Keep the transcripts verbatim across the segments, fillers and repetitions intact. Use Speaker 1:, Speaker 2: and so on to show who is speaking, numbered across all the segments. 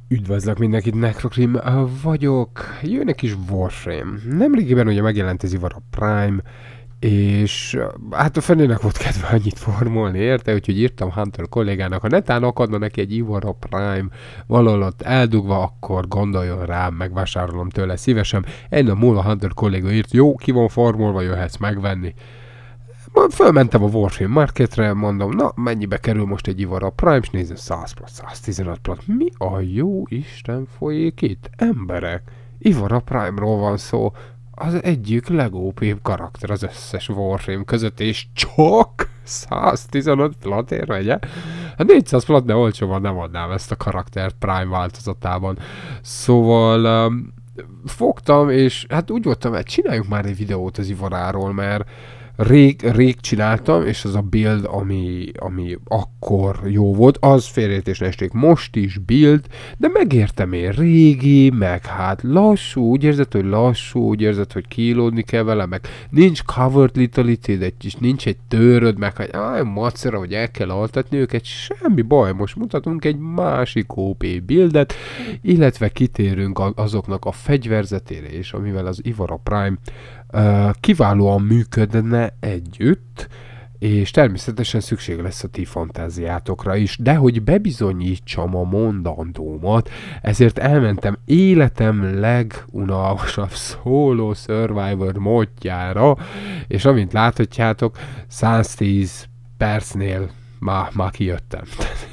Speaker 1: Üdvözlök mindenkit, Necrokrim vagyok. Jönnek is Warframe. Nemrégiben ugye megjelent ez Ivara Prime, és hát a fenének volt kedve annyit formolni, érte? Úgyhogy írtam Hunter kollégának, ha netán akadna neki egy Ivara Prime valahol ott eldugva, akkor gondoljon rám, megvásárolom tőle szívesen. Egy nap múlva Hunter kolléga írt, jó, ki van formolva, jöhetsz megvenni. Fölmentem a Warframe Marketre, mondom, na mennyibe kerül most egy Ivara Prime, és nézem, száz plusz, száztizenöt plusz. Mi a jó Isten folyik itt? Emberek, Ivara Prime-ról van szó, az egyik legópibb karakter az összes Warframe között, és csak száztizenöt platért vegye? Hát négyszáz plat, de olcsóban nem adnám ezt a karaktert Prime változatában. Szóval um, fogtam, és hát úgy voltam, hogy csináljunk már egy videót az Ivaráról, mert Rég, rég csináltam, és az a build, ami, ami akkor jó volt, az félreértés ne esték, most is build, de megértem én, régi, meg hát lassú, úgy érzed, hogy lassú, úgy érzed, hogy kilódni kell vele, meg nincs covered lethality, és nincs egy tőröd, meg hogy áj, macera, hogy el kell altatni őket, semmi baj, most mutatunk egy másik o pé buildet, illetve kitérünk azoknak a fegyverzetére, és amivel az Ivara Prime Uh, kiválóan működne együtt, és természetesen szükség lesz a ti fantáziátokra is, de hogy bebizonyítsam a mondandómat, ezért elmentem életem legunalmasabb solo survivor módjára, és amint láthatjátok, száztíz percnél már, már kijöttem.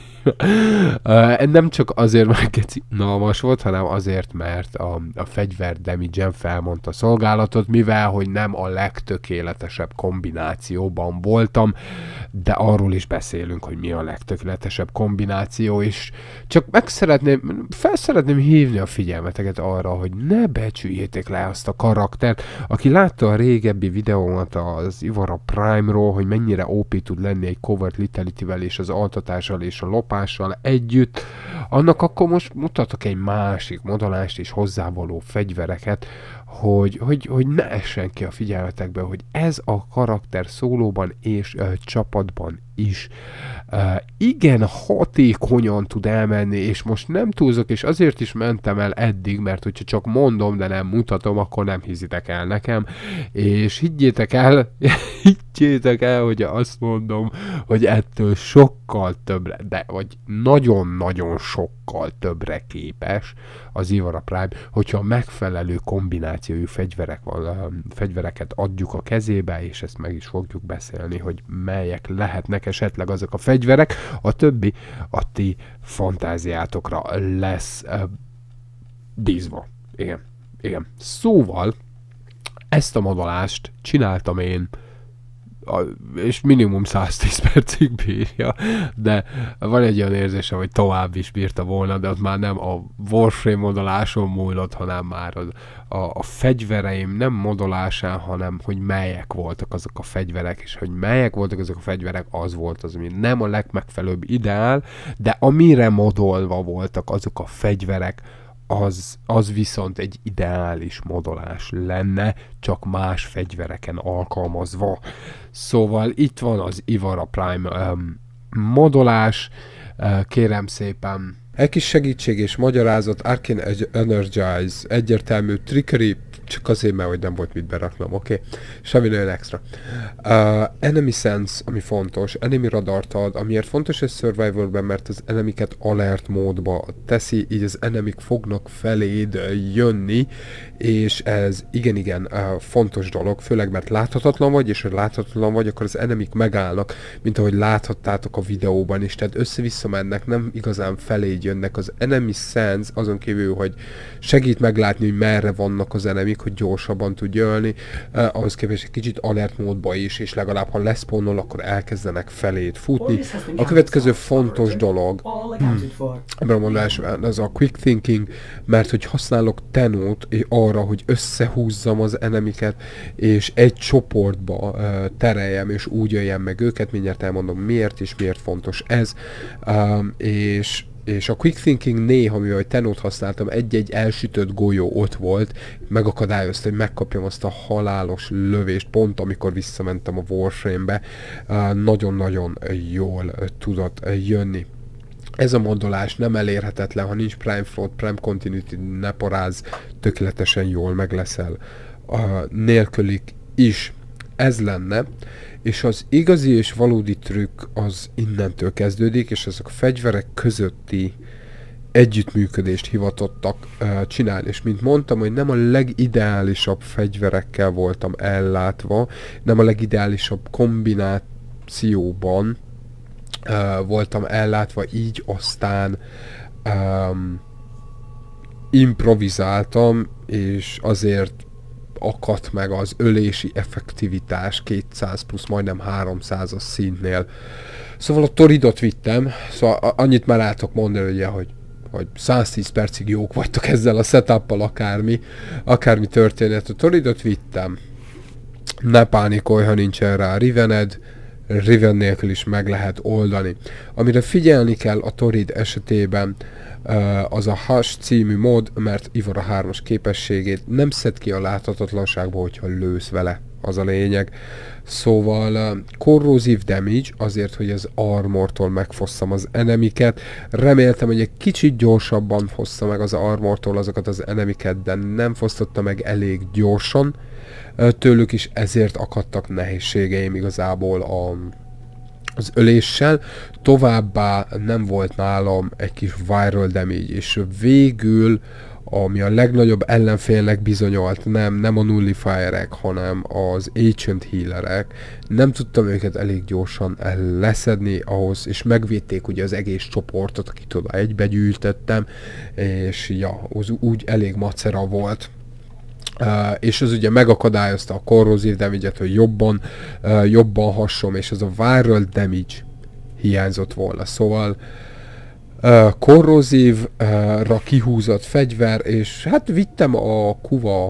Speaker 1: Uh, nem csak azért, mert geci unalmas volt, hanem azért, mert a, a fegyver damage-en felmondta a szolgálatot, mivel hogy nem a legtökéletesebb kombinációban voltam, de arról is beszélünk, hogy mi a legtökéletesebb kombináció, és csak meg szeretném, fel szeretném hívni a figyelmeteket arra, hogy ne becsüljétek le azt a karaktert, aki látta a régebbi videómat az Ivara Prime-ról, hogy mennyire o pé tud lenni egy covert lethality-vel és az altatással és a lopással együtt, annak akkor most mutatok egy másik modolást és hozzávaló fegyvereket, hogy, hogy, hogy ne essen ki a figyelmetekbe, hogy ez a karakter szólóban és uh, csapatban is uh, igen hatékonyan tud elmenni, és most nem túlzok, és azért is mentem el eddig, mert hogyha csak mondom, de nem mutatom, akkor nem hiszitek el nekem, és higgyétek el, higgyétek el, hogy azt mondom, hogy ettől sokkal többre, de vagy nagyon-nagyon sokkal többre képes az Ivara Prime, hogyha megfelelő kombinációjú fegyverek, fegyvereket adjuk a kezébe, és ezt meg is fogjuk beszélni, hogy melyek lehetnek esetleg azok a fegyverek, a többi a ti fantáziátokra lesz uh, bízva. Igen, igen. Szóval ezt a modolást csináltam én, és minimum száztíz percig bírja, de van egy olyan érzésem, hogy tovább is bírta volna, de az már nem a Warframe modoláson múlott, hanem már az, a, a fegyvereim nem modolásán, hanem hogy melyek voltak azok a fegyverek, és hogy melyek voltak azok a fegyverek, az volt az, ami nem a legmegfelelőbb ideál, de amire modolva voltak azok a fegyverek, Az, az viszont egy ideális modolás lenne, csak más fegyvereken alkalmazva. Szóval itt van az Ivara Prime um, modolás, uh, kérem szépen. Egy kis segítség és magyarázat, Arcane Energize, egyértelmű trickery, csak azért, mert hogy nem volt mit beraknom, oké? Okay? Semmi nagyon extra. Uh, enemy sense, ami fontos, enemy radart ad, amiért fontos ez Survivorben, mert az enemiket alert módba teszi, így az enemik fognak feléd jönni, és ez igen-igen uh, fontos dolog, főleg mert láthatatlan vagy, és ha láthatatlan vagy, akkor az enemik megállnak, mint ahogy láthattátok a videóban is, tehát össze-vissza mennek, nem igazán feléd jönnek. Az enemy sense azon kívül, hogy segít meglátni, hogy merre vannak az enemik, hogy gyorsabban tud jönni, uh, ahhoz képest egy kicsit alert módba is, és legalább ha leszponnol, akkor elkezdenek felét futni. A következő fontos dolog hmm, ebben a mondásban az a quick thinking, mert hogy használok tenót arra, hogy összehúzzam az enemiket, és egy csoportba uh, tereljem, és úgy jöjjem meg őket, mindjárt elmondom miért, és miért fontos ez, um, és és a quick thinking néha, mivel tenót használtam, egy-egy elsütött golyó ott volt, megakadályozta, hogy megkapjam azt a halálos lövést, pont amikor visszamentem a Warframe-be, nagyon-nagyon jól tudott jönni. Ez a modolás nem elérhetetlen, ha nincs Prime Float, Prime Continuity, ne paráz, tökéletesen jól meg leszel a nélkülik is. Ez lenne, és az igazi és valódi trükk az innentől kezdődik, és ezek a fegyverek közötti együttműködést hivatottak uh, csinálni, és mint mondtam, hogy nem a legideálisabb fegyverekkel voltam ellátva, nem a legideálisabb kombinációban uh, voltam ellátva, így aztán um, improvizáltam, és azért akadt meg az ölési effektivitás kétszáz plusz majdnem háromszázas szintnél. Szóval a Toridot vittem, szóval annyit már el tudok mondani, ugye, hogy hogy száztíz percig jók vagytok ezzel a setuppal, akármi, akármi történet. A Toridot vittem, ne pánikolj, ha nincsen rá Rivened, Riven nélkül is meg lehet oldani. Amire figyelni kell a Torid esetében, az a Hush című mód, mert Ivora hármas képességét nem szed ki a láthatatlanságba, hogyha lősz vele, az a lényeg. Szóval uh, corrosive damage, azért, hogy az armortól megfosszam az enemiket. Reméltem, hogy egy kicsit gyorsabban fossza meg az armortól azokat az enemiket, de nem fosztotta meg elég gyorsan uh, tőlük is, ezért akadtak nehézségeim igazából a, az öléssel. Továbbá nem volt nálam egy kis viral damage, és végül ami a legnagyobb ellenfélnek bizonyolt, nem, nem a nullifierek, hanem az ancient healerek. Nem tudtam őket elég gyorsan leszedni ahhoz, és megvédték ugye az egész csoportot, akit oda egybegyűjtöttem, és ja, az úgy elég macera volt. Uh, és az ugye megakadályozta a corrosive damage-et, hogy jobban, uh, jobban hassom, és az a viral damage hiányzott volna. Szóval Uh, korrozívra uh, kihúzott fegyver, és hát vittem a kuva uh,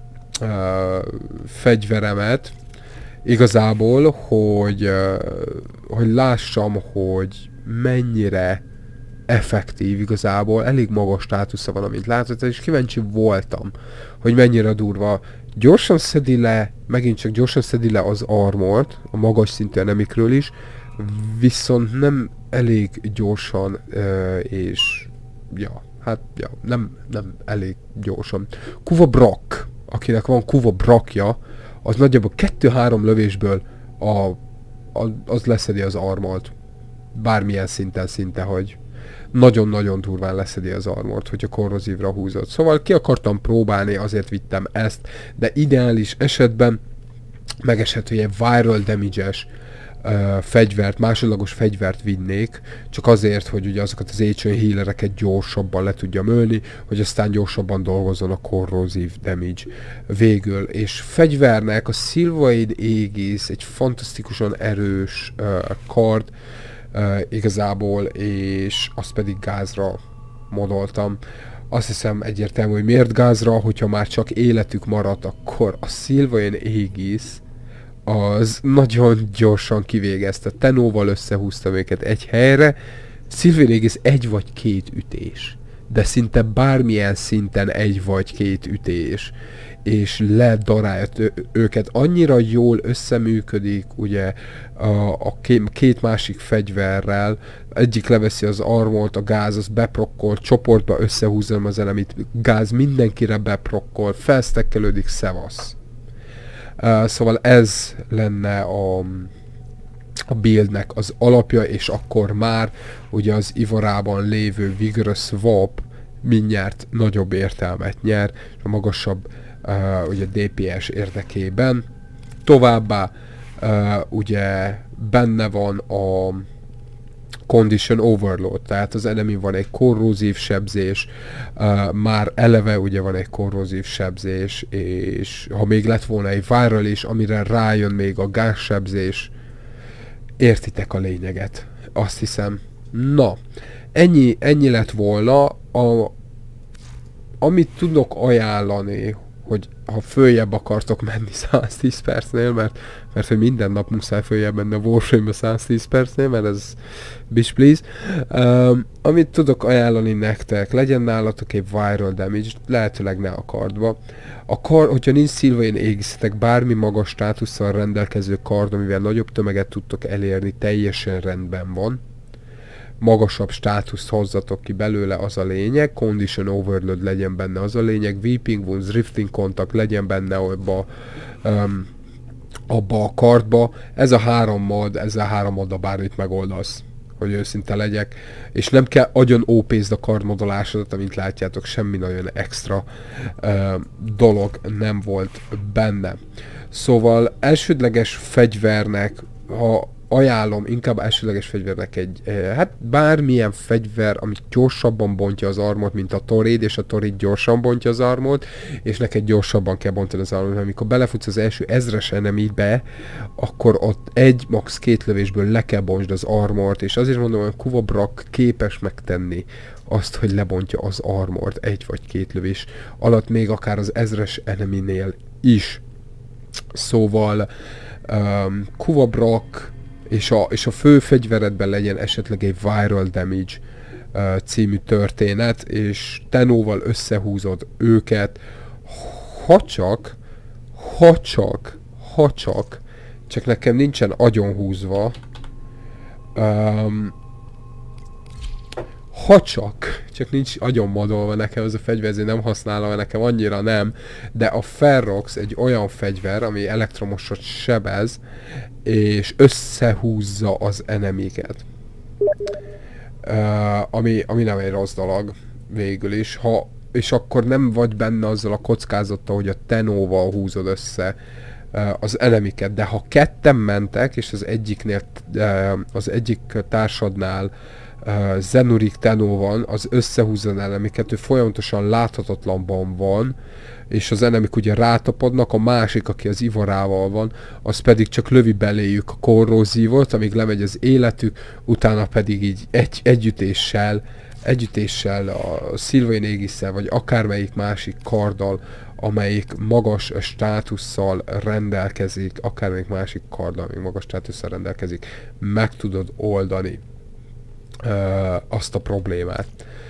Speaker 1: fegyveremet igazából, hogy, uh, hogy lássam, hogy mennyire effektív igazából, elég magas státusza van, amint látod, és kíváncsi voltam, hogy mennyire durva. Gyorsan szedi le, megint csak gyorsan szedi le az armort, a magas szintű enemikről is, viszont nem elég gyorsan, uh, és ja, hát ja, nem, nem elég gyorsan. Kuva Brak, akinek van Kuva Brakja, az nagyjából kettő-három lövésből a, a, az leszedi az armort. Bármilyen szinten szinte, hogy nagyon-nagyon durván leszedi az armort, hogyha korrozívra húzott. Szóval ki akartam próbálni, azért vittem ezt, de ideális esetben megesett, hogy egy viral damage-es Uh, fegyvert, másodlagos fegyvert vinnék, csak azért, hogy ugye azokat az ancient healereket gyorsabban le tudjam ölni, hogy aztán gyorsabban dolgozzon a corrosive damage végül. És fegyvernek a Sylvain Aegis egy fantasztikusan erős uh, kard uh, igazából, és azt pedig gázra modoltam. Azt hiszem egyértelmű, hogy miért gázra, hogyha már csak életük maradt, akkor a Sylvain Aegis az nagyon gyorsan kivégezte. Tenóval összehúztam őket egy helyre. Sylvain Aegis egy vagy két ütés. De szinte bármilyen szinten egy vagy két ütés. És ledarált őket. Annyira jól összeműködik ugye a, a két másik fegyverrel. Egyik leveszi az armort, a gáz az beprokkol, csoportba összehúzom az elemit, gáz mindenkire beprokkol, felsztekkelődik, szevasz. Uh, szóval ez lenne a, a buildnek az alapja, és akkor már ugye az Ivorában lévő Vigorous Swap mindjárt nagyobb értelmet nyer, a magasabb uh, ugye dé pé es érdekében. Továbbá uh, ugye benne van a Condition Overload, tehát az enemy van egy korrózív sebzés, uh, már eleve ugye van egy korrózív sebzés, és ha még lett volna egy viral is, amire rájön még a gázsebzés, értitek a lényeget, azt hiszem. Na, ennyi, ennyi lett volna, a, amit tudok ajánlani, hogy ha följebb akartok menni száztíz percnél, mert, mert hogy minden nap muszáj följebb menni a Warframe-be száztíz percnél, mert ez bitch please. Um, amit tudok ajánlani nektek, legyen nálatok egy viral damage, lehetőleg ne a kardba. A kard, hogyha nincs Sylvain Aegis-etek, bármi magas státusszal rendelkező kard, amivel nagyobb tömeget tudtok elérni, teljesen rendben van. magasabb státuszt hozzatok ki belőle, az a lényeg. Condition Overload legyen benne, az a lényeg. Weeping Wounds, Rifting Contact legyen benne abba, um, abba a kardba. Ez a három mod, ezzel három modda bármit megoldasz, hogy őszinte legyek, és nem kell agyon ó pézd a kardmodolásodat, amint látjátok, semmi nagyon extra uh, dolog nem volt benne. Szóval elsődleges fegyvernek, ha ajánlom, inkább elsődleges fegyvernek egy, eh, hát bármilyen fegyver, ami gyorsabban bontja az armort, mint a Torrid, és a Torrid gyorsan bontja az armort, és neked gyorsabban kell bontani az armort, amikor belefutsz az első ezres enemibe, akkor ott egy, max. két lövésből le kell bontsd az armort, és azért mondom, hogy Kuva Brack képes megtenni azt, hogy lebontja az armort egy vagy két lövés alatt, még akár az ezres eneminél is. Szóval um, Kuva Brack és a, és a fő fegyveredben legyen esetleg egy Viral Damage uh, című történet, és Tenóval összehúzod őket, ha csak, ha csak, ha csak, csak nekem nincsen agyonhúzva, um, ha csak, csak nincs agyonmodolva nekem az a fegyver, ezért nem használom, nekem annyira nem, de a Ferrox egy olyan fegyver, ami elektromosot sebez, és összehúzza az enemiket. Uh, ami, ami nem egy rossz dolog végül is, ha, és akkor nem vagy benne azzal a kockázattal, hogy a Tenóval húzod össze uh, az enemiket, de ha ketten mentek, és az egyiknél, uh, az egyik társadnál Uh, Zenurik Tenó van, az összehúzza az enemiket, ő folyamatosan láthatatlanban van, és az enemik ugye rátapadnak, a másik, aki az ivarával van, az pedig csak lövi beléjük a korrózívot, amíg lemegy az életük, utána pedig így egy, együttéssel, együttéssel a Sylvain Aegis-szel, vagy akármelyik másik karddal, amelyik magas státusszal rendelkezik, akármelyik másik karddal, amelyik magas státusszal rendelkezik, meg tudod oldani Uh, azt a problémát.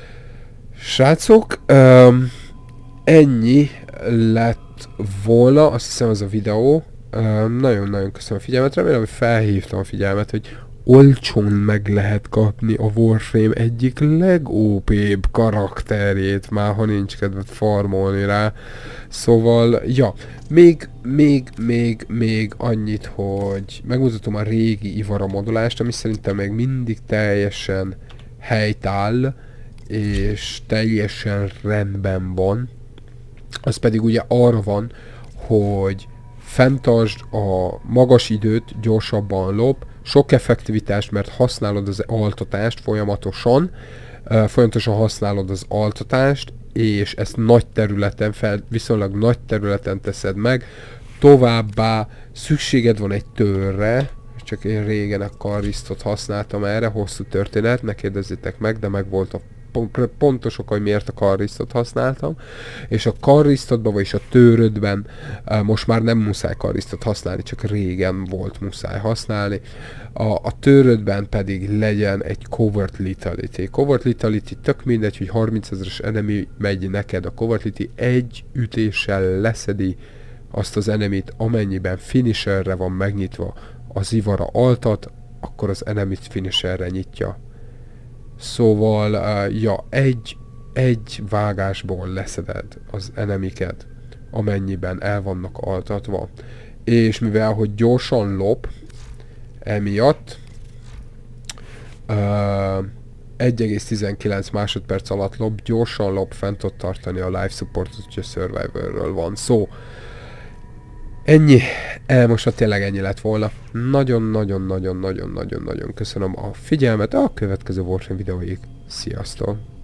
Speaker 1: Srácok, um, ennyi lett volna, azt hiszem az a videó. Nagyon-nagyon um, köszönöm a figyelmet, remélem, hogy felhívtam a figyelmet, hogy olcsón meg lehet kapni a Warframe egyik legó pébb karakterjét, már ha nincs kedved farmolni rá. Szóval, ja, még, még, még, még annyit, hogy megmutatom a régi Ivara modulást, ami szerintem még mindig teljesen helytáll, és teljesen rendben van. Az pedig ugye arra van, hogy fenntartsd a magas időt, gyorsabban lop, sok effektivitást, mert használod az altatást folyamatosan, uh, folyamatosan használod az altatást, és ezt nagy területen, fel, viszonylag nagy területen teszed meg, továbbá szükséged van egy törre, csak én régen a karrisztot használtam erre, hosszú történet, ne kérdezzétek meg, de meg volt a pontos oka, hogy miért a karrisztot használtam, és a karrisztodban, vagyis a tőrödben uh, most már nem muszáj karrisztot használni, csak régen volt muszáj használni. A, a tőrödben pedig legyen egy Covert Lethality. Covert Lethality tök mindegy, hogy harmincezres enemy megy neked, a Covert Lethality egy ütéssel leszedi azt az enemit, amennyiben finisherre van megnyitva az Ivara altat, akkor az enemit finisherre nyitja. Szóval, uh, ja, egy, egy vágásból leszeded az enemiket, amennyiben el vannak altatva. És mivel, hogy gyorsan lop, emiatt uh, egy egész tizenkilenc másodperc alatt lop, gyorsan lop, fent tud tartani a life supportot, hogyha Survivorről van szó. Ennyi, e, most tényleg ennyi lett volna. Nagyon-nagyon-nagyon-nagyon-nagyon-nagyon köszönöm a figyelmet a következő Warframe videóig. Sziasztok!